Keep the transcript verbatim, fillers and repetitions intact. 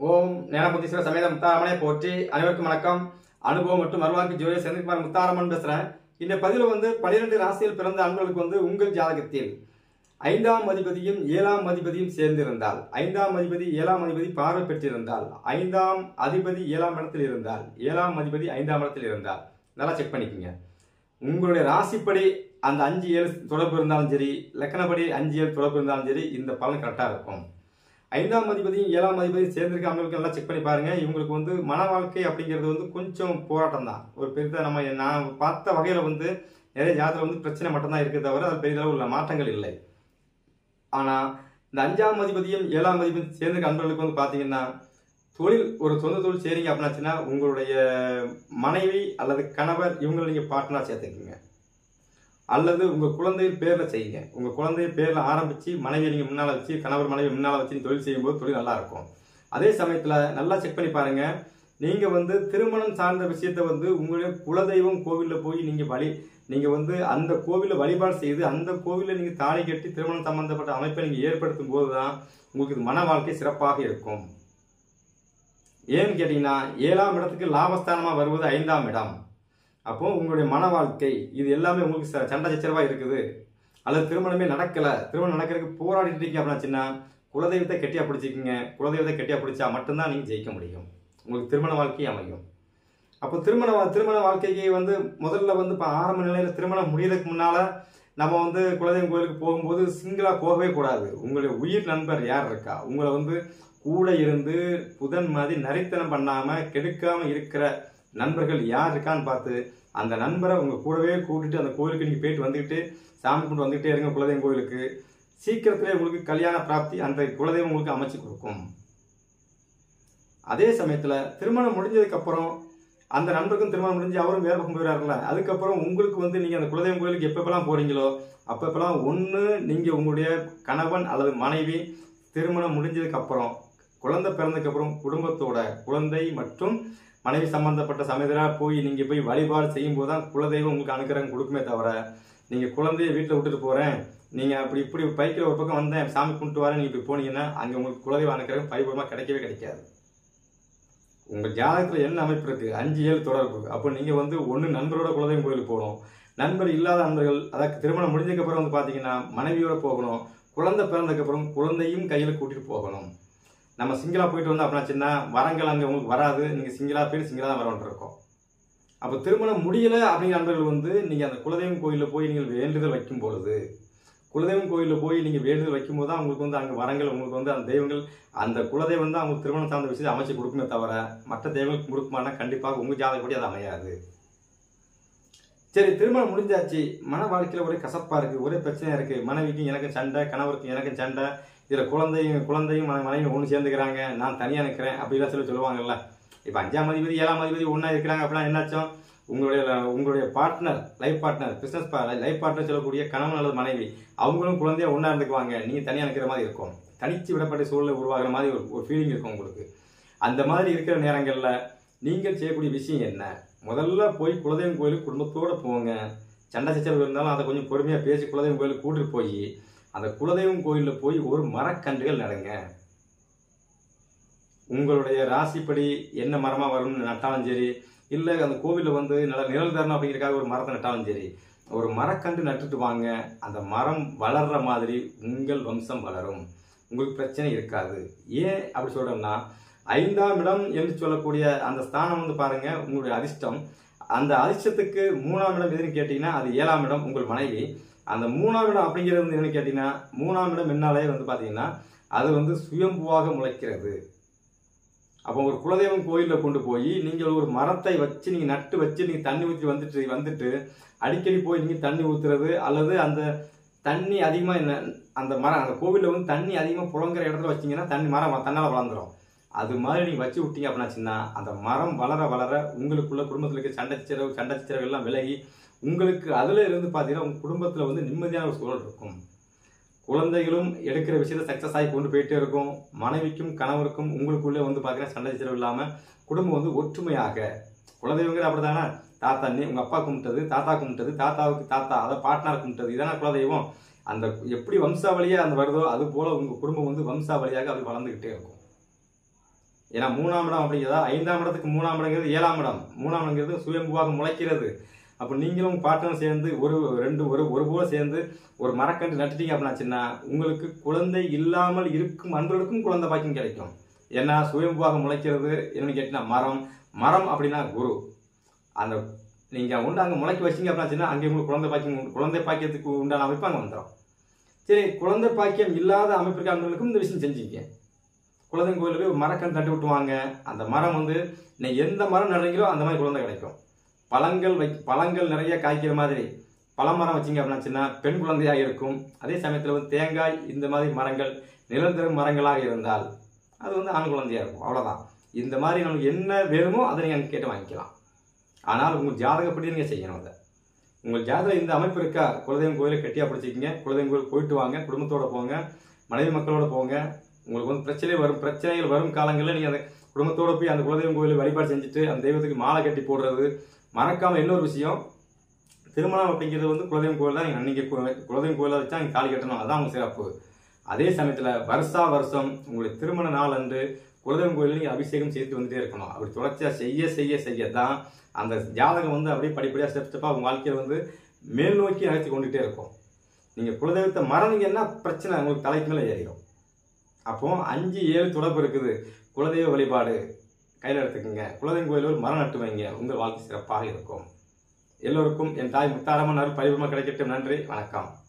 ஓம் ஞானமுத்தீஸ்வர சமேத முத்தாரமனை போற்றி. அனைவருக்கும் வணக்கம். அனுபவம் மற்றும் மறுவாழ்க்கை ஜோதிடர் செந்தில்குமார் முத்தாரமன் பேசுறேன். இந்த பதிவில் வந்து பனிரெண்டு ராசியில் பிறந்த அன்பர்களுக்கு வந்து உங்கள் ஜாதகத்தில் ஐந்தாம் அதிபதியும் ஏழாம் அதிபதியும் சேர்ந்திருந்தால், ஐந்தாம் அதிபதி ஏழாம் அதிபதி பார்வை பெற்றிருந்தால், ஐந்தாம் அதிபதி ஏழாம் இடத்தில் இருந்தால், ஏழாம் அதிபதி ஐந்தாம் இடத்தில் இருந்தால் நல்லா செக் பண்ணிக்கோங்க. உங்களுடைய ராசிப்படி அந்த அஞ்சு ஏழு தொடர்பு இருந்தாலும் சரி, லக்கணப்படி அஞ்சு ஏழு தொடர்பு இருந்தாலும் சரி, இந்த பலன் கரெக்டாக இருக்கும். ஐந்தாம் அதிபதியும் ஏழாம் அதிபதியும் சேர்ந்திருக்க அவங்களுக்கு நல்லா செக் பண்ணி பாருங்க. இவங்களுக்கு வந்து மன வாழ்க்கை அப்படிங்கிறது வந்து கொஞ்சம் போராட்டம் தான். ஒரு பெரிய நம்ம நான் பார்த்த வகையில் வந்து நிறைய ஜாதகத்தில் வந்து பிரச்சனை மட்டும்தான் இருக்குது தவிர அது பெரிதளவு உள்ள மாற்றங்கள் இல்லை. ஆனால் இந்த அஞ்சாம் அதிபதியும் ஏழாம் அதிபதியும் சேர்ந்திருக்க அன்பர்களுக்கு வந்து பார்த்தீங்கன்னா, தொழில் ஒரு சொந்த தொழில் செய்றீங்க அப்படின்னாச்சுன்னா உங்களுடைய மனைவி அல்லது கணவர் இவங்களை நீங்கள் பார்ட்னராக சேர்த்துக்குங்க. அல்லது உங்கள் குழந்தையின் பேரில் செய்யுங்க. உங்கள் குழந்தைய பேரில் ஆரம்பித்து மனைவியை நீங்கள் முன்னால் வச்சு, கணவர் மனைவி முன்னால் வச்சு தொழில் செய்யும்போது தொழில் நல்லா இருக்கும். அதே சமயத்தில் நல்லா செக் பண்ணி பாருங்கள். நீங்கள் வந்து திருமணம் சார்ந்த விஷயத்தை வந்து உங்களுடைய குலதெய்வம் கோவிலில் போய் நீங்கள் வழி நீங்கள் வந்து அந்த கோவிலில் வழிபாடு செய்து அந்த கோவிலில் நீங்கள் தாலி கட்டி திருமணம் சம்பந்தப்பட்ட அமைப்பை நீங்கள் ஏற்படுத்தும் போது தான் உங்களுக்கு இது மன வாழ்க்கை சிறப்பாக இருக்கும். ஏன்னு கேட்டிங்கன்னா, ஏழாம் இடத்துக்கு லாபஸ்தானமாக வருவது ஐந்தாம் இடம். அப்போ உங்களுடைய மன வாழ்க்கை இது எல்லாமே உங்களுக்கு சண்டை சச்சரவாக இருக்குது, அல்லது திருமணமே நடக்கலை, திருமணம் நடக்கிறதுக்கு போராடிட்டு இருக்கீங்க அப்படின்னாச்சுன்னா குலதெய்வத்தை கெட்டியாக பிடிச்சிக்கிங்க. குலதெய்வத்தை கெட்டியாக பிடிச்சா மட்டும்தான் நீங்கள் ஜெயிக்க முடியும். உங்களுக்கு திருமண வாழ்க்கை அமையும். அப்போ திருமண திருமண வாழ்க்கைக்கு வந்து முதல்ல வந்து இப்போ ஆரம்ப நிலையில் திருமணம் முடியறதுக்கு முன்னால் நம்ம வந்து குலதெய்வம் கோயிலுக்கு போகும்போது சிங்கிளாக போகவே கூடாது. உங்களுடைய உயிர் நண்பர் யார் இருக்கா, உங்களை வந்து கூட இருந்து புதன் மாதிரி நரித்தனம் பண்ணாமல் கெடுக்காமல் இருக்கிற நண்பர்கள் யார் இருக்கான்னு பார்த்து அந்த நண்பரை உங்கள் கூடவே கூட்டிட்டு அந்த கோயிலுக்கு நீங்கள் போயிட்டு வந்துக்கிட்டு சாமி கொண்டு வந்துக்கிட்டே இருங்க. குலதெய்வம் கோயிலுக்கு சீக்கிரத்திலே உங்களுக்கு கல்யாண பிராப்தி அந்த குலதெய்வம் உங்களுக்கு அமைச்சு கொடுக்கும். அதே சமயத்தில் திருமணம் முடிஞ்சதுக்கப்புறம் அந்த நண்பருக்கும் திருமணம் முடிஞ்சு அவரும் வேறு பக்கம் போயிடாருல, அதுக்கப்புறம் உங்களுக்கு வந்து நீங்கள் அந்த குலதெய்வம் கோயிலுக்கு எப்பப்பெல்லாம் போகிறீங்களோ அப்பப்பெல்லாம் ஒன்று நீங்கள் உங்களுடைய கணவன் அல்லது மனைவி திருமணம் முடிஞ்சதுக்கப்புறம் குழந்தை பிறந்ததுக்கப்புறம் குடும்பத்தோட குழந்தை மற்றும் மனைவி சம்பந்தப்பட்ட சமயத்தராக போய் நீங்கள் போய் வழிபாடு செய்யும் போது தான் குலதெய்வம் உங்களுக்கு அனுக்கிரகம் கொடுக்குமே தவிர, நீங்கள் குழந்தைய வீட்டில் விட்டுட்டு போகிறேன், நீங்கள் அப்படி இப்படி பைக்கில் ஒரு பக்கம் வந்தேன் சாமி கும்பிட்டு வரேன் நீங்கள் இப்படி போனீங்கன்னா அங்கே உங்களுக்கு குலதெய்வம் அனுக்கிரகம் பரிபூர்ணமாக கிடைக்கவே கிடைக்காது. உங்கள் ஜாதகத்தில் என்ன அமைப்பு இருக்குது, அஞ்சு ஏழு தொடர்பு. அப்போ நீங்கள் வந்து ஒன்று நண்பரோட குலதெய்வம் கோயிலுக்கு போகணும். நண்பர் இல்லாத நண்பர்கள் அதாவது திருமணம் முடிஞ்சதுக்கப்புறம் வந்து பார்த்தீங்கன்னா மனைவியோட போகணும். குழந்தை பிறந்ததுக்கப்புறம் குழந்தையும் கையில் கூட்டிகிட்டு போகணும். நம்ம சிங்கிளாக போயிட்டு வந்தோம் அப்படின்னாச்சுன்னா வரங்கள் அங்கே உங்களுக்கு வராது. நீங்கள் சிங்கிளாக போயிட்டு சிங்கிளாக தான் வரவன் இருக்கோம். அப்போ திருமணம் முடியலை அப்படிங்கிற நண்பர்கள் வந்து நீங்கள் அந்த குலதெய்வம் கோயிலில் போய் நீங்கள் வேண்டுதல் வைக்கும் பொழுது, குலதெய்வம் கோயிலில் போய் நீங்கள் வேண்டுதல் வைக்கும் போது தான் உங்களுக்கு வந்து அங்கே வரங்கள் உங்களுக்கு வந்து அந்த தெய்வங்கள் அந்த குலதெய்வம் தான் அவங்க திருமணம் சார்ந்த விஷயத்தை அமைச்சு கொடுக்குமே தவிர மற்ற தெய்வங்களுக்கு கொடுக்குமானா கண்டிப்பாக உங்கள் ஜாதகப்படி அது அமையாது. சரி, திருமணம் முடிஞ்சாச்சு, மன வாழ்க்கையில் ஒரே கசப்பாக இருக்குது, ஒரே பிரச்சனையாக இருக்குது, மனைவிக்கும் எனக்கு சண்டை, கணவருக்கு எனக்கு சண்டை, இதில் குழந்தையும் குழந்தையும் மனைவி ஒன்று சேர்ந்துக்கிறாங்க, நான் தனியாக நிற்கிறேன் அப்படிலாம் சொல்லி சொல்லுவாங்கல்ல. இப்போ அஞ்சாம் அதிபதி ஏழாம் அதிபதி ஒன்றா இருக்கிறாங்க அப்படின்னா என்னாச்சும் உங்களுடைய உங்களுடைய partner life partner business life partner சொல்லக்கூடிய கணவன் அல்லது மனைவி அவங்களும் குழந்தைய ஒன்றா இருந்துக்குவாங்க. நீங்கள் தனியாக நிற்கிற மாதிரி இருக்கும், தனிச்சு விடப்பட்ட சூழலை உருவாகிற மாதிரி ஒரு ஒரு ஃபீலிங் இருக்கும் உங்களுக்கு. அந்த மாதிரி இருக்கிற நேரங்களில் நீங்கள் செய்யக்கூடிய விஷயம் என்ன, முதல்ல போய் குலதெய்வம் கோயிலுக்கு குடும்பத்தோடு போங்க. சண்டை சச்சரவு இருந்தாலும் அதை கொஞ்சம் பொறுமையாக பேசி குலதெய்வம் கோயிலுக்கு கூட்டிட்டு போய் அந்த குலதெய்வம் கோயிலில் போய் ஒரு மரக்கன்றுகள் நடுங்க. உங்களுடைய ராசிப்படி என்ன மரமாக வரும்னு நட்டாலும் சரி, இல்லை அந்த கோவிலில் வந்து நல்ல நிழல் தரணும் அப்படிங்கிறக்காக ஒரு மரத்தை நட்டாலும் சரி, ஒரு மரக்கன்று நட்டுட்டு வாங்க. அந்த மரம் வளர்ற மாதிரி உங்கள் வம்சம் வளரும், உங்களுக்கு பிரச்சனை இருக்காது. ஏன் அப்படி சொல்கிறோம்னா, ஐந்தாம் இடம் என்று சொல்லக்கூடிய அந்த ஸ்தானம் வந்து பாருங்க உங்களுடைய அதிர்ஷ்டம். அந்த அதிர்ஷ்டத்துக்கு மூணாம் இடம் எதுன்னு கேட்டிங்கன்னா அது ஏழாம் இடம் உங்கள் மனைவி. அந்த மூணாம் இடம் அப்படிங்கிறது வந்து என்னன்னு கேட்டிங்கன்னா, மூணாம் இடம் என்னாலே வந்து பார்த்தீங்கன்னா அது வந்து சுயம்புவாக முளைக்கிறது. அப்போ ஒரு குலதெய்வம் கோயிலில் கொண்டு போய் நீங்கள் ஒரு மரத்தை வச்சு நீங்கள் நட்டு வச்சு நீங்கள் தண்ணி ஊற்றி வந்துட்டு வந்துட்டு அடிக்கடி போய் நீங்கள் தண்ணி ஊற்றுறது, அல்லது அந்த தண்ணி அதிகமாக என்ன அந்த மரம் அந்த கோவிலில் வந்து தண்ணி அதிகமாக புழங்குற இடத்துல வச்சிங்கன்னா தண்ணி மரம் தன்னால் வளர்ந்துடும். அது மாதிரி நீங்கள் வச்சு விட்டீங்க அப்படின்னாச்சுன்னா அந்த மரம் வளர வளர உங்களுக்குள்ள குடும்பத்தில் இருக்க சண்டை சிறவு சண்டை சிறவு எல்லாம் விலகி உங்களுக்கு அதில் இருந்து பார்த்தீங்கன்னா உங்கள் குடும்பத்தில் வந்து நிம்மதியான ஒரு சூழல் இருக்கும். குழந்தைகளும் எடுக்கிற விஷயத்தை சக்ஸஸ் ஆகி கொண்டு போயிட்டே இருக்கும். மனைவிக்கும் கணவருக்கும் உங்களுக்குள்ளே வந்து பார்த்தீங்கன்னா சண்டை சிறவு இல்லாமல் குடும்பம் வந்து ஒற்றுமையாக, குலதெய்வங்கிற அப்படி தானே, தாத்தா நீ உங்கள் அப்பா கும்பிட்டது, தாத்தா கும்பிட்டது, தாத்தாவுக்கு தாத்தா அதை பார்ட்னர் கும்பிட்டது, இதான குலதெய்வம். அந்த எப்படி வம்சாவளியாக அந்த வருதோ அது போல் உங்கள் குடும்பம் வந்து வம்சாவளியாக அது வளர்ந்துக்கிட்டே இருக்கும். ஏன்னா மூணாம் இடம் அப்படிங்கிறதா ஐந்தாம் இடத்துக்கு மூணாம் இடங்கிறது ஏழாம் இடம். மூணாம் இடங்கிறது சுயம்புவாக முளைக்கிறது. அப்போ நீங்களும் பார்ட்னர் சேர்ந்து ஒரு ரெண்டு ஒரு ஒரு போல சேர்ந்து ஒரு மரக்கன்று நட்டுட்டீங்க அப்படின்னாச்சுன்னா உங்களுக்கு குழந்தை இல்லாமல் இருக்கும் அன்பர்களுக்கும் குழந்தை பாக்கியம் கிடைக்கும். ஏன்னா சுயம்புவாக முளைக்கிறது என்னன்னு கேட்டீங்கன்னா மரம். மரம் அப்படின்னா குரு. அந்த நீங்கள் உண்டு அங்கே முளைக்க வச்சிங்க அப்படின்னாச்சுன்னா அங்கே உங்களுக்கு குழந்தை பாக்கியம் குழந்தை பாக்கியத்துக்கு உண்டான அமைப்பு அங்கே வந்துடும். சரி, குழந்தை பாக்கியம் இல்லாத அமைப்பிற்கு அன்பர்களுக்கும் இந்த விஷயம் செஞ்சுக்க. குலதெய்வம் கோயிலில் போய் ஒரு மரக்கன்று நட்டு விட்டுவாங்க. அந்த மரம் வந்து நீங்கள் எந்த மரம் நடுறீங்களோ அந்த மாதிரி குழந்தை கிடைக்கும். பழங்கள் வை பழங்கள் நிறைய காய்க்கிற மாதிரி பழமரம் வச்சிங்க அப்படின்னாச்சுன்னா பெண் குழந்தையாக இருக்கும். அதே சமயத்தில் வந்து தேங்காய் இந்த மாதிரி மரங்கள் நிலந்தரும் மரங்களாக இருந்தால் அது வந்து ஆண் குழந்தையாக இருக்கும். அவ்வளோதான். இந்த மாதிரி நமக்கு என்ன வேணுமோ அதை நீங்கள் அங்கே கேட்டு வாங்கிக்கலாம். ஆனால் உங்கள் ஜாதகப்படி நீங்கள் செய்யணும். அதை உங்கள் ஜாதகம் இந்த அமைப்பு இருக்கா, குலதெய்வம் கோயிலை கட்டியாக பிடிச்சிக்கிங்க. குலதெய்வம் கோயில் போயிட்டு வாங்க, குடும்பத்தோடு போங்க, மனைவி மக்களோடு போங்க. உங்களுக்கு வந்து பிரச்சனை வரும் பிரச்சனைகள் வரும் காலங்களில் நீங்கள் அந்த குடும்பத்தோடு போய் அந்த குலதெய்வம் கோயிலை வழிபாடு செஞ்சுட்டு அந்த தெய்வத்துக்கு மாலை கட்டி போடுறது மறக்காமல். இன்னொரு விஷயம், திருமணம் அப்படிங்கிறது வந்து குலதெய்வம் கோயில் தான். நீங்கள் அன்றைக்கி குலதெய்வம் கோயிலை வச்சா நீங்கள் தாலி கட்டணும், அதுதான் உங்கள் சிறப்பு. அதே சமயத்தில் வருஷா வருஷம் உங்களுடைய திருமண நாள் அன்று குலதெய்வம் கோயிலில் நீங்கள் அபிஷேகம் செய்து வந்துட்டே இருக்கணும். அப்படி தொடர்ச்சியாக செய்ய செய்ய செய்ய தான் அந்த ஜாதகம் வந்து அப்படியே படிப்படியாக ஸ்டெப் ஸ்டெப்பாக உங்கள் வாழ்க்கையை வந்து மேல் நோக்கி நகர்த்தி கொண்டுகிட்டே இருக்கும். நீங்கள் குலதெய்வத்தை மறந்தீங்கன்னா பிரச்சனை உங்களுக்கு தலைக்கு மேலே ஏறிடும். அப்போ அஞ்சு ஏழு தொடர்பு இருக்குது. குலதெய்வ வழிபாடு கையில் எடுத்துக்கோங்க. குலதெய்வம் கோயிலில் மரம் நட்டு வைங்க. உங்கள் வாழ்க்கை சிறப்பாக இருக்கும். எல்லோருக்கும் என் தாய் முத்தாரம்மன் அருள் பரிபூர்ணமாக கிடைக்கட்டும். நன்றி, வணக்கம்.